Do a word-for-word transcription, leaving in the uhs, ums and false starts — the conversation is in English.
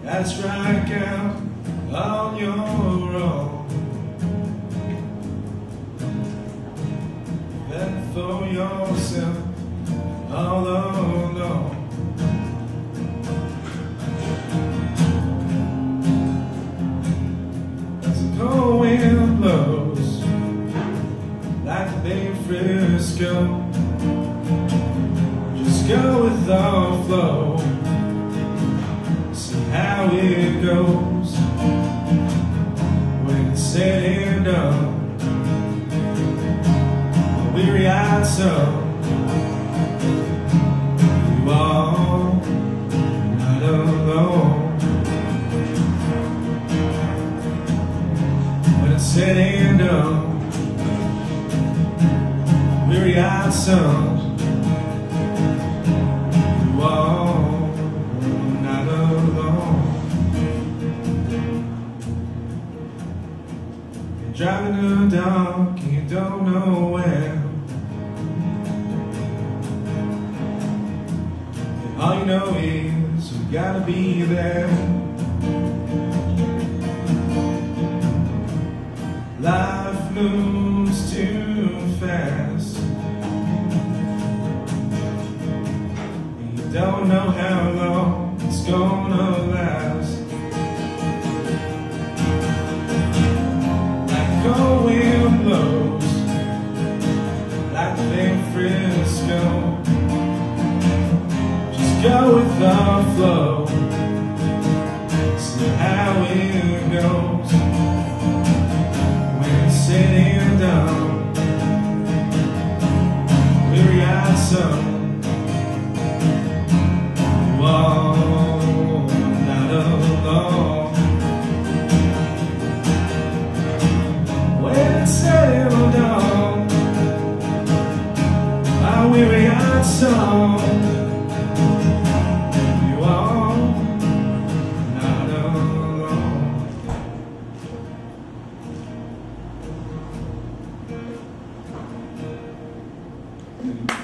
gotta strike out on your own. Fend for yourself all alone. As the cold wind blows like the Bay of Frisco, just go with the flow, see how it goes. When it's said and done, the weary-eyed soul, you are not alone. When it's said and done, weary-eyed son, you are not alone. You're driving in the dark and you don't know where, and all you know is you gotta be there. Life moves too fast, you don't know how long it's gonna last. Like cold wind blows, like the Bay of Frisco, just go with the flow, see how it goes. When it's said and done, weary-eyed son, you are not alone. When it's said and done, my weary-eyed son, you are not alone.